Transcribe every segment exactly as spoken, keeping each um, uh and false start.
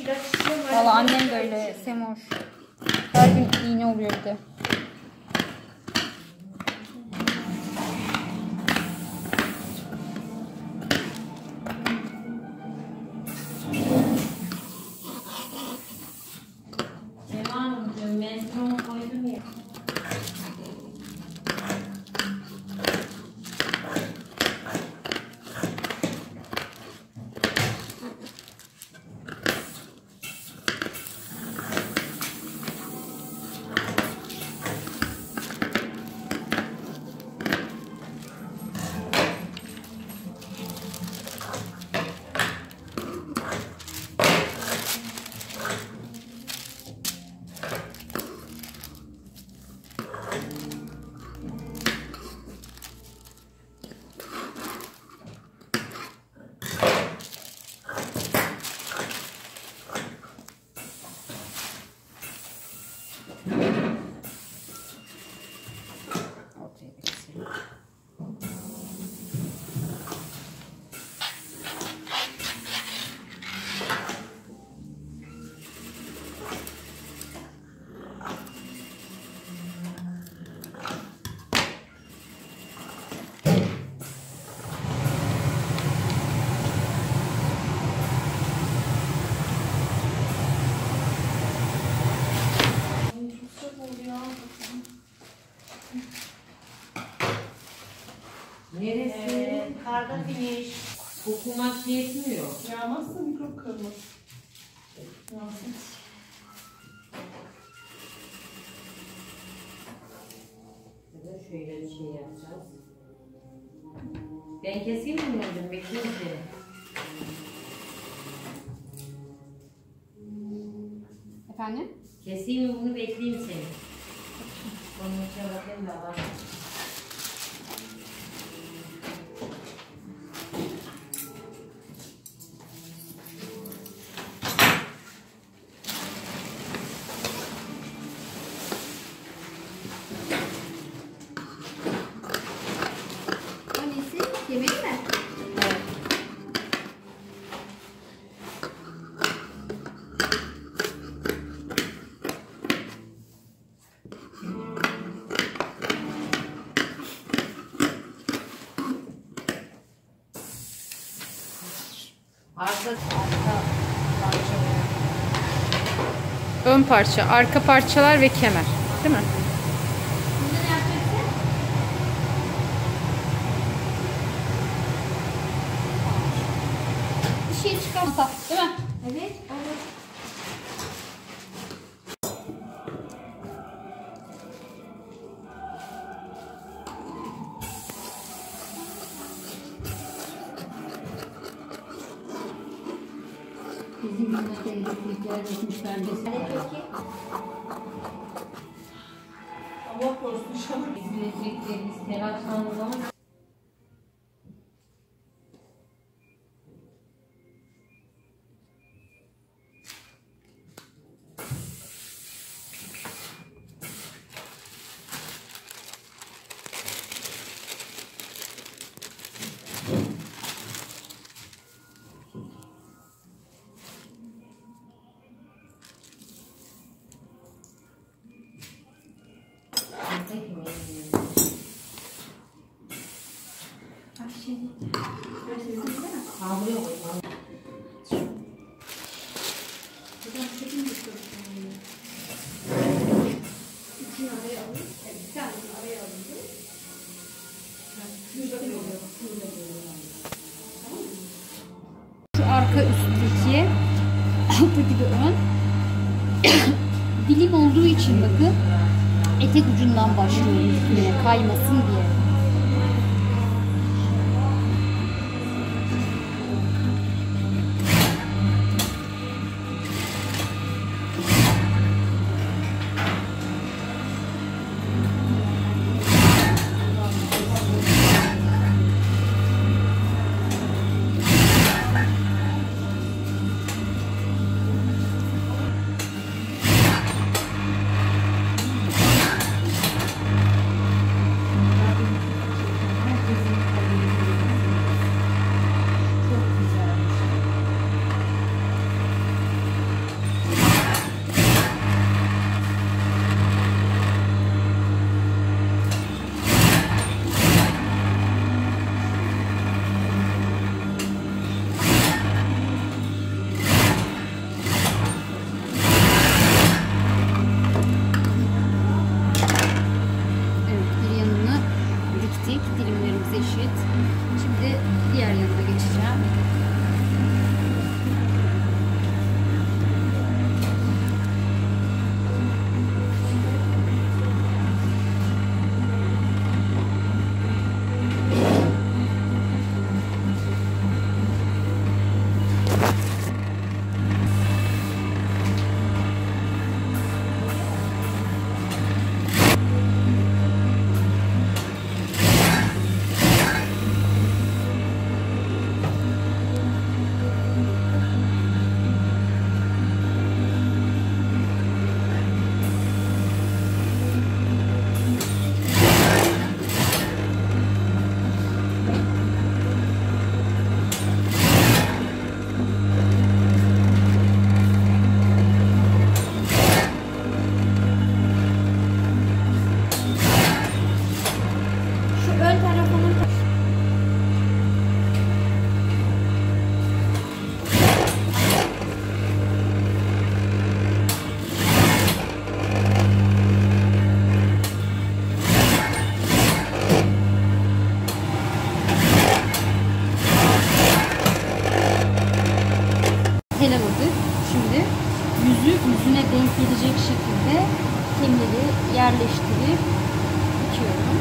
Valla annem de öyle Semoş. Her gün iğne oluyor bir de. Neresi? Ee, karda finish. Kokumak yetmiyor. Yağmazsa mikrop kırmaz. Yağsın. Şöyle bir şey yapacağız. Ben keseyim mi bunu? Bekleyeyim seni. Efendim? Keseyim mi bunu? Bekleyeyim seni. Onun içine bakayım da var. Yemeği mi? Evet. Arka, arka parçalar. Ön parça, arka parçalar ve kemer. Değil mi? Bir şey çıkarsa, değil mi? Evet, evet. Bizim millete elektrikler etmişler desin. Allah korusun inşallah. Bizim elektriklerimiz telaşlandığı zaman Şu arka üstteki alttaki de ön dilim olduğu için bakın etek ucundan başlıyorum üstüne kaymasın diye. birimlerimiz eşit. Şimdi diğer yanına geçeceğim. Helaladık. Şimdi yüzü yüzüne denk gelecek şekilde kemeri yerleştirip dikiyorum.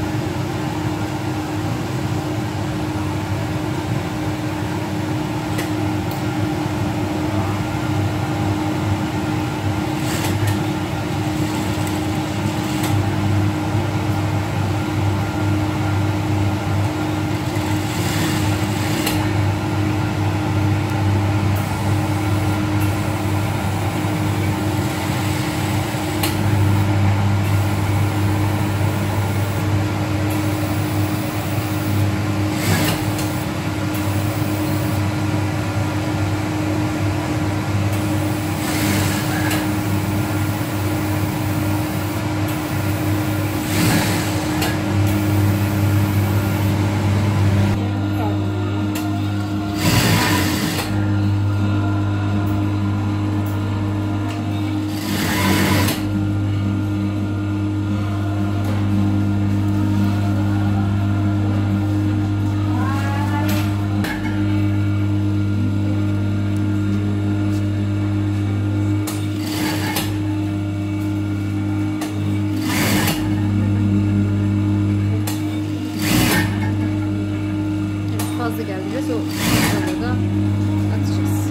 Fazla geldi biraz, o fazlalığı da atacağız.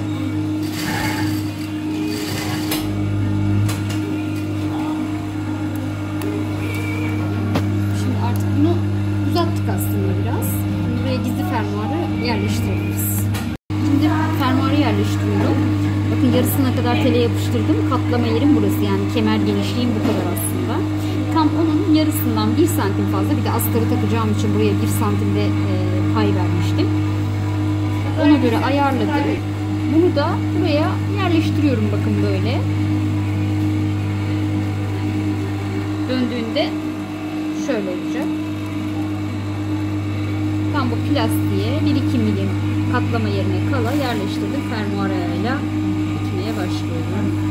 Şimdi artık bunu uzattık aslında biraz. Buraya gizli fermuarı yerleştirebiliriz. Şimdi fermuarı yerleştiriyorum. Bakın yarısına kadar tele yapıştırdım. Katlama yerim burası, yani kemer genişliğim bu kadar aslında. Tam onun yarısından bir santim fazla, bir de astarı takacağım için buraya bir santimde e, pay vermiştim. Ona göre ayarladım. Bunu da buraya yerleştiriyorum, bakın böyle. Döndüğünde şöyle olacak. Tam bu plastiğe bir iki milim katlama yerine kala yerleştirdim. Fermuar ayağıyla dikmeye başlıyorum.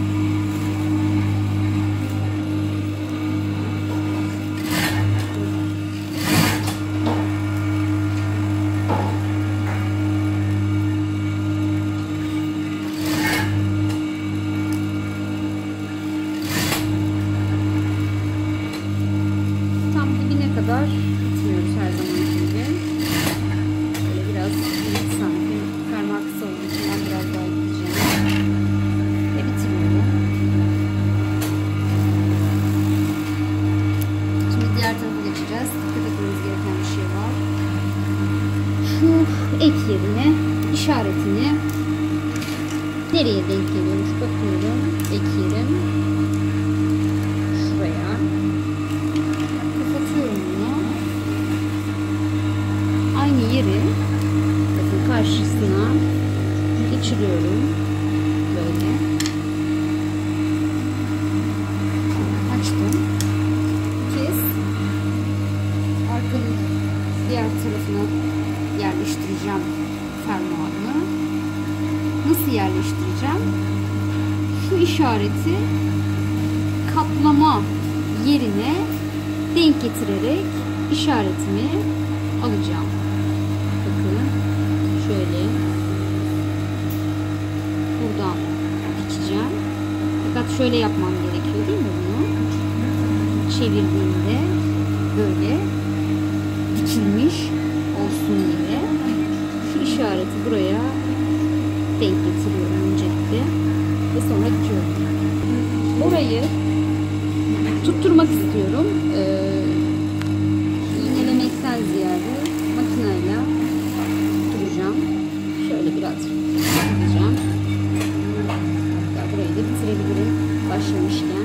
Kadar gitmiyoruz her zaman gibi. Böyle biraz bir santim fermuar kısa olduğu için ben biraz daha gideceğim. Ve bitiriyorum. Şimdi diğer tarafa geçeceğiz. Dikkat etmemiz gereken bir şey var. Şu ek yerine işaretini nereye denk geliyormuş bakıyorum. Ek yerim şuraya. Aynı yeri bakın karşısına geçiriyorum. Böyle açtım. Bu kez arkanın diğer tarafına yerleştireceğim fermuarını. Nasıl yerleştireceğim? Şu işareti kaplama yerine denk getirerek işaretimi alacağım. Bakın şöyle buradan dikeceğim. Fakat şöyle yapmam gerekiyor değil mi bunu? Çevirdiğimde böyle dikilmiş olsun diye şu işareti buraya denk getiriyorum öncelikle ve sonra dikiyorum. Orayı tutturmak istiyorum. Ee, iğnelemekten ziyade makineyle tutturacağım. Şöyle biraz tutacağım. Hatta burayı da bitirebilirim başlamışken.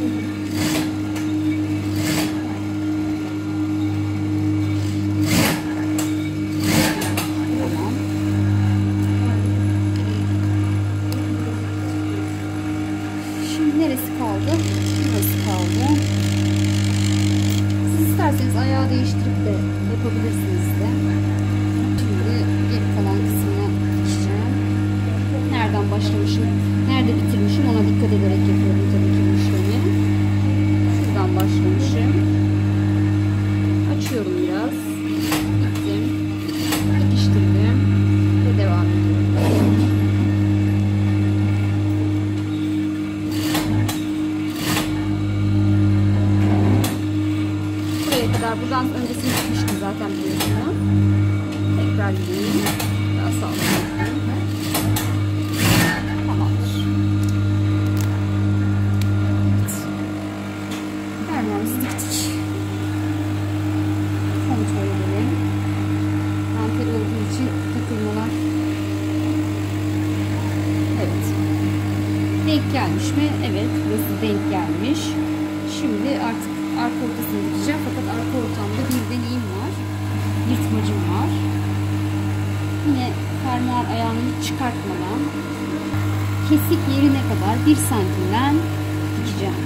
İsterseniz ayağı değiştirip de yapabilirsiniz de. Şimdi geri kalan kısmına geçeceğim. Nereden başlamışım, nerede bitirmişim ona dikkat ederek yapıyorum tabii ki bu işlemi. Şuradan başlamışım. Açıyorum biraz. Bittim. Dikiştirdim. Ve devam ediyorum. Buradan öncesini tutmuştum zaten biliyorsunuz. Tekrar gideyim. Daha sağlıklı. Tamamdır. Evet. Fermuarımızı diktik. Kontrol edelim. Dantel olduğu için takılmalar. Evet. Denk gelmiş mi? Evet. Burası denk gelmiş. Şimdi artık arka ortasını dikeceğim fakat arka ortamda bir deneyim var. Yırtmacım var. Yine fermuar ayağını çıkartmadan kesik yerine kadar bir santimden dikeceğim.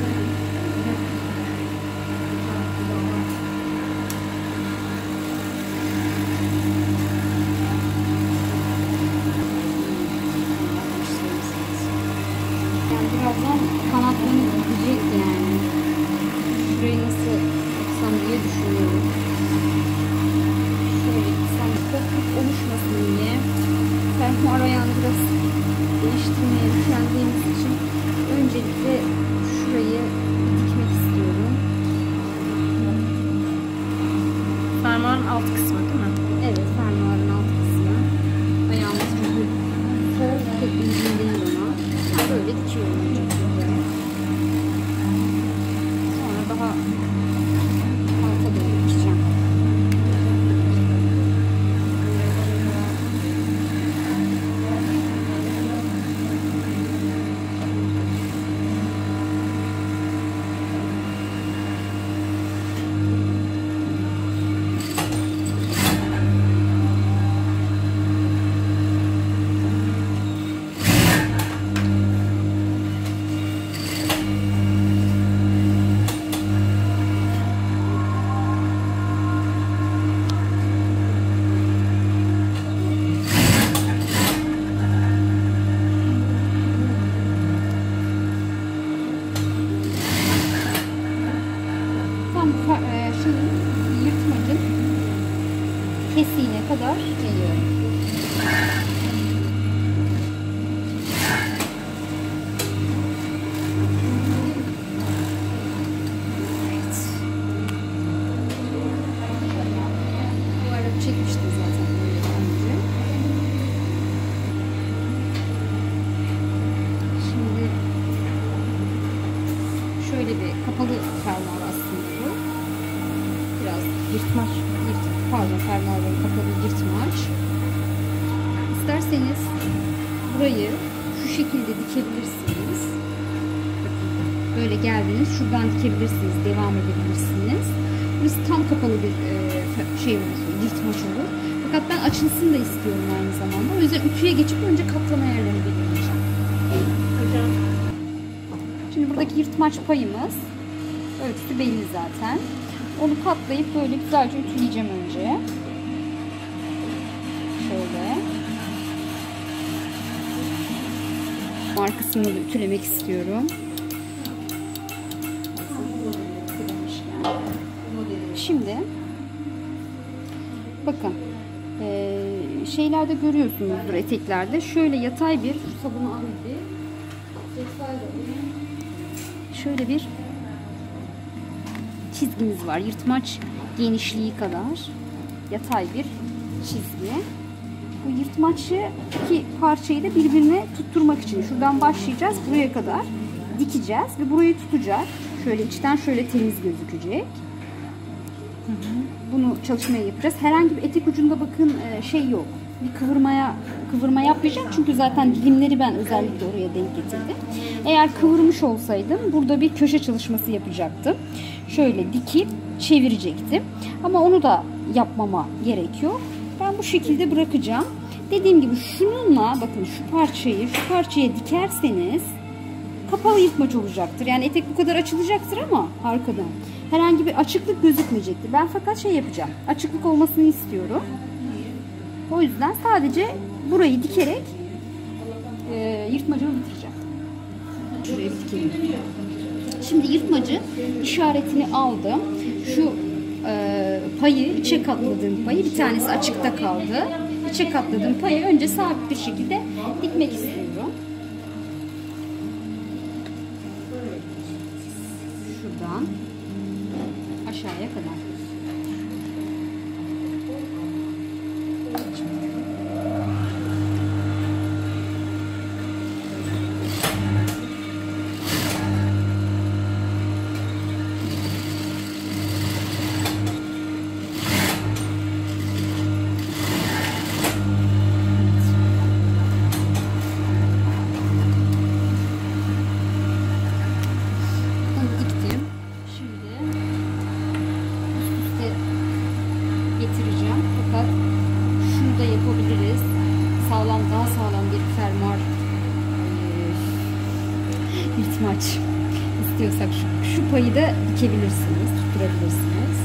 Yani birazdan kanatlarını gidecek yani. Şurayı nasıl yapsam diye düşünüyorum. Şöyle gitsem kopukluk oluşmasın diye fermuar ayağını biraz değiştirmeye üşendiğimiz için öncelikle şurayı dikmek istiyorum. Fermuarın alt kısmı değil mi? Evet, fermuarın alt kısmı. Ayağımız çünkü soğuk pek uygun değil ona. Böyle dikiyorum öncelikle. Daha alta doğru gideceğim. Şimdi yırtmacın kesiğine kadar geliyorum. Evet. Bu arada çekmiştim zaten böyle önce. Şimdi şöyle bir kapalı fermuar aslında bu. Biraz yırtmaç, yırt, pardon fermuarın kapalı yırtmaç. İsterseniz burayı şu şekilde dikebilirsiniz. Böyle geldiniz, şuradan dikebilirsiniz, devam edebilirsiniz. Burası tam kapalı bir e, şey olur, yırtmaç olur. Fakat ben açılsın da istiyorum aynı zamanda. O yüzden ütüye geçip önce katlama yerlerini belirleyeceğim. Hocam. Şimdi buradaki yırtmaç payımız ölçüsü belli zaten. Onu katlayıp böyle güzelce ütüleyeceğim önce. Şöyle. Arkasını da ütülemek istiyorum. Şimdi Bakın e, şeylerde görüyorsunuzdur, eteklerde şöyle yatay bir, şu sabunu al bir şöyle bir çizgimiz var. Yırtmaç genişliği kadar yatay bir çizgi. Bu yırtmaçı iki parçayı da birbirine tutturmak için şuradan başlayacağız, buraya kadar dikeceğiz ve burayı tutacak. Şöyle içten şöyle temiz gözükecek. Bunu çalışmaya yapacağız. Herhangi bir etek ucunda bakın şey yok. Bir kıvırmaya kıvırma yapmayacağım çünkü zaten dilimleri ben özellikle oraya denk getirdim. Eğer kıvırmış olsaydım burada bir köşe çalışması yapacaktım. Şöyle dikip çevirecektim. Ama onu da yapmama gerek yok. Ben bu şekilde bırakacağım. Dediğim gibi şununla bakın şu parçayı şu parçaya dikerseniz kapalı yırtmaç olacaktır. Yani etek bu kadar açılacaktır ama arkadan herhangi bir açıklık gözükmeyecektir. Ben fakat şey yapacağım. Açıklık olmasını istiyorum. O yüzden sadece burayı dikerek e, yırtmacımı bitireceğim. Şuraya dikelim. Şimdi yırtmacı işaretini aldım. Şu e, payı, içe katladığım payı, bir tanesi açıkta kaldı. İçe katladığım payı önce sabit bir şekilde dikmek istiyorum. Şuradan aşağıya kadar. Yırtmaç istiyorsak şu, şu payı da dikebilirsiniz, tutturabilirsiniz.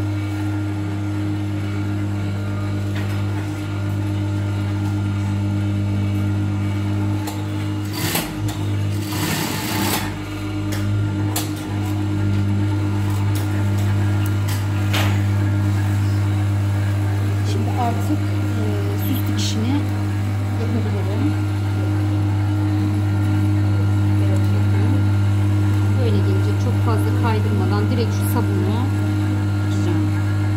Şimdi artık e, süs dikişini yapabilirim. Çok fazla kaydırmadan direkt şu sabunu dikeceğim.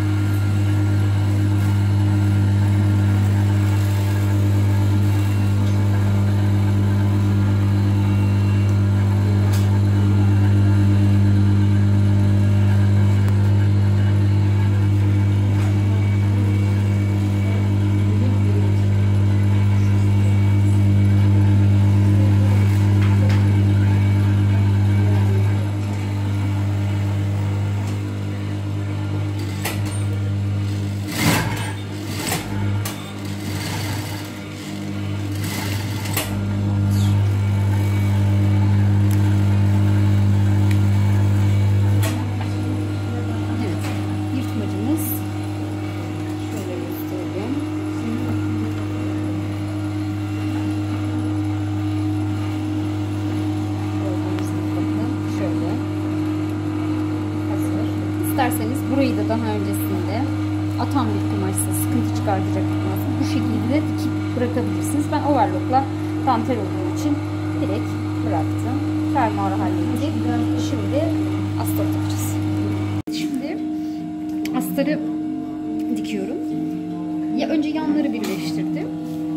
İsterseniz burayı da daha öncesinde atan bir kumaşsa, sıkıntı çıkartacak bir kumaşsa bu şekilde dikip bırakabilirsiniz. Ben overlockla dantel olduğu için direkt bıraktım. Fermuarı hallettik. Şimdi astarı takacağız. Şimdi astarı dikiyorum. Ya önce yanları birleştirdim.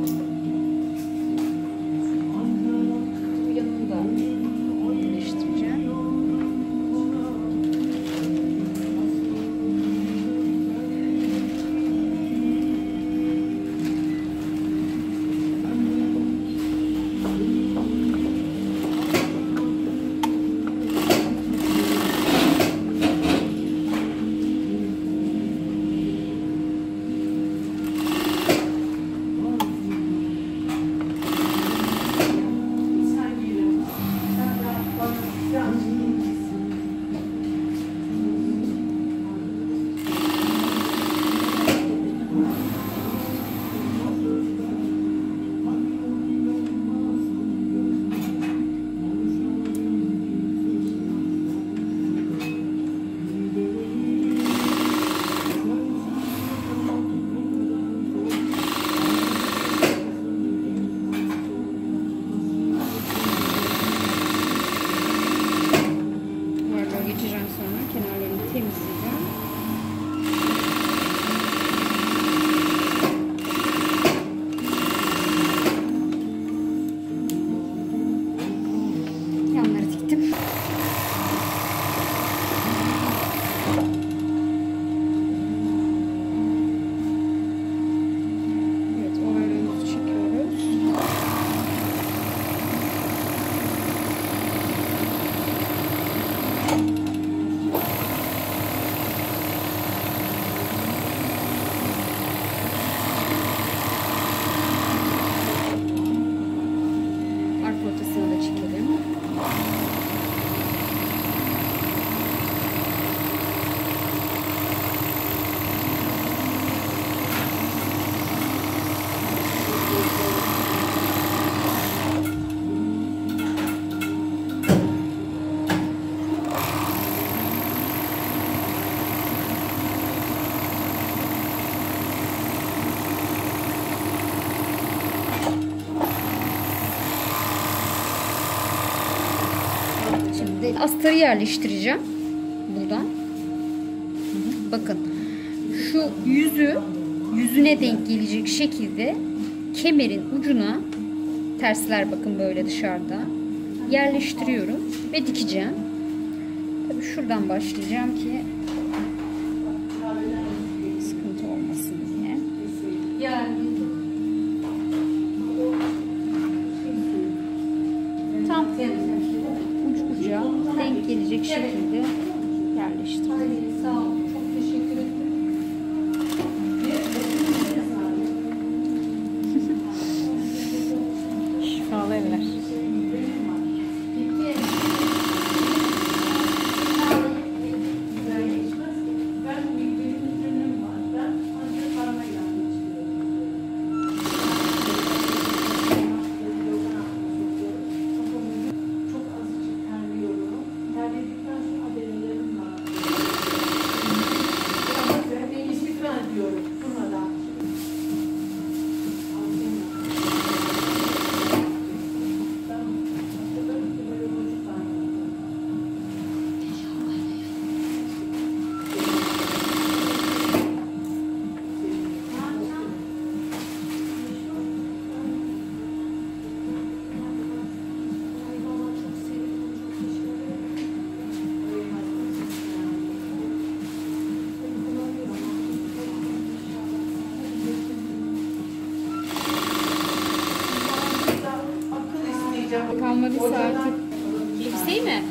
Bu yanını da birleştireceğim. astarı yerleştireceğim buradan. Bakın şu yüzü yüzüne denk gelecek şekilde kemerin ucuna, tersler bakın böyle dışarıda, yerleştiriyorum ve dikeceğim. Tabii şuradan başlayacağım ki sıkıntı olmasın diye. Tam ucu uca denk gelecek şekilde yerleştirdim. Sağ ol. Çok teşekkür ederim. Şifalı eller. Kalmadıysa artık yüksek mi?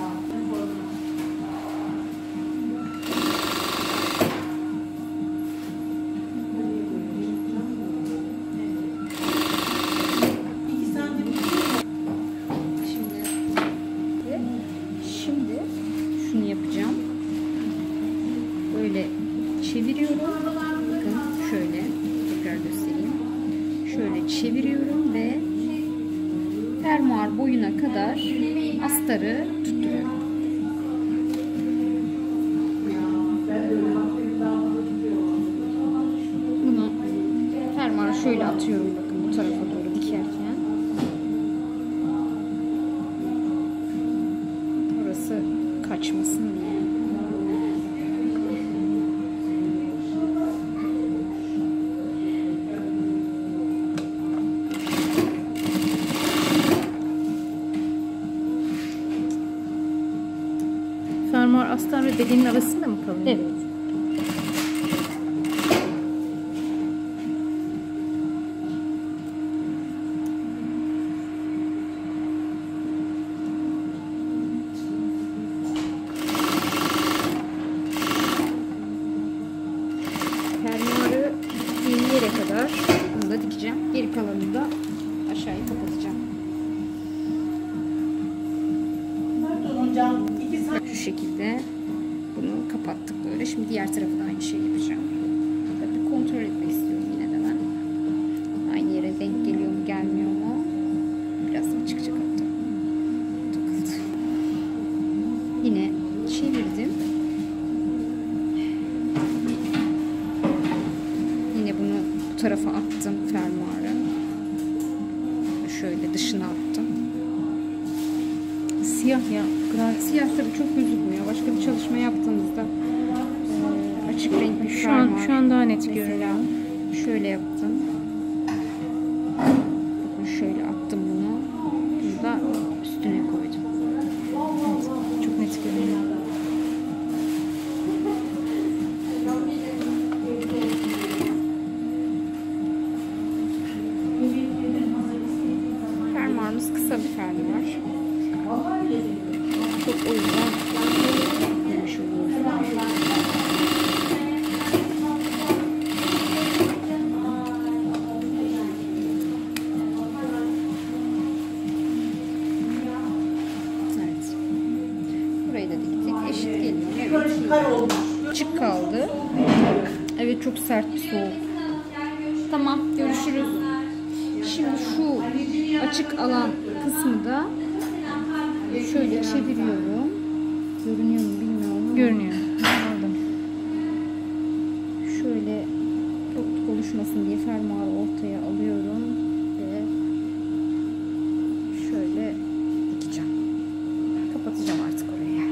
Şimdi şunu yapacağım. Böyle çeviriyorum. Bakın şöyle tekrar göstereyim. Şöyle çeviriyorum ve fermuar boyuna kadar astarı tutturuyorum. Bunu fermuara şöyle atıyorum, bakın bu tarafa doğru dikerken. Burası kaçmasın diye. Fermuar astar ve bedenin arasında mı kalıyor? Evet. Fermuarı diktiğim yere kadar bunu da dikeceğim. Geri kalanını da aşağıya kapatacağım. Şu şekilde bunu kapattık böyle. Şimdi diğer tarafı da aynı şey yapacağım. Tabii kontrol etmek istiyorum yine de ben. Aynı yere denk geliyor mu gelmiyor mu? Biraz açık açık attım. Takıldı. Yine çevirdim. Yine bunu bu tarafa attım fermuarı. Şöyle dışına attım. Siyah ya. Siyah tabii çok gözükmüyor. Başka bir çalışma yaptığımızda e, açık renk bir Şu an fermuar. şu an daha net Mesela görünüyor. şöyle yaptım. Bakın şöyle attım bunu. Bunu da üstüne koydum. Evet, çok net görünüyor. Fermuarımız kısa bir fermuar. Çok o yüzden yapmış oluyoruz. Evet. Burayı da diktik. Eşit geliyor. Evet. Açık kaldı. Evet, çok sert bir soğuk. Tamam, görüşürüz. Şimdi şu açık alan kısmı da şöyle çeviriyorum. Görünüyor mu bilmiyorum. Görünüyor. Aldım. Şöyle tokluk oluşmasın diye fermuarı ortaya alıyorum ve şöyle dikeceğim. Kapatacağım artık orayı.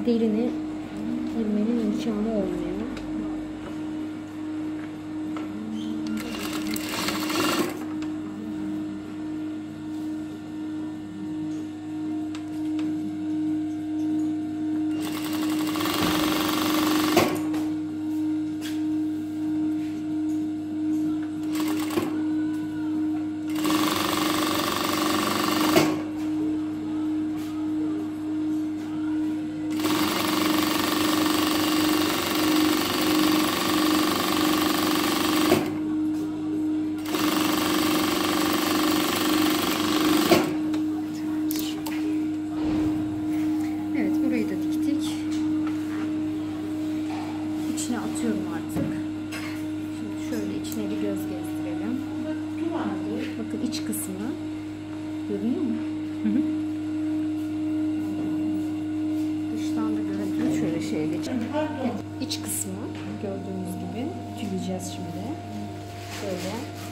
derini girmenin imkanı olmuyor. İçine atıyorum artık. Şimdi şöyle içine bir göz gezdirelim. Bakın iç kısmı. Görünüyor mu? Hı hı. Dıştan da görüntüyü şöyle şeye geçelim. Evet, iç kısmı gördüğünüz gibi tüleyeceğiz şimdi. Böyle.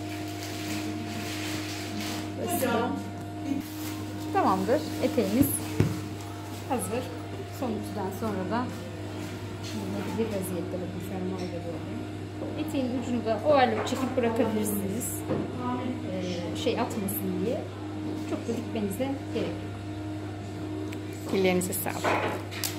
Böyle. Tamamdır. Eteğimiz hazır. Son ütüden sonra da bir vaziyette bakın fermuarda böyle. Eteğin ucunu da ovalle çekip bırakabilirsiniz. Ee, şey atmasın diye. Çok da dikmenize gerek yok. Ellerinize sağlık.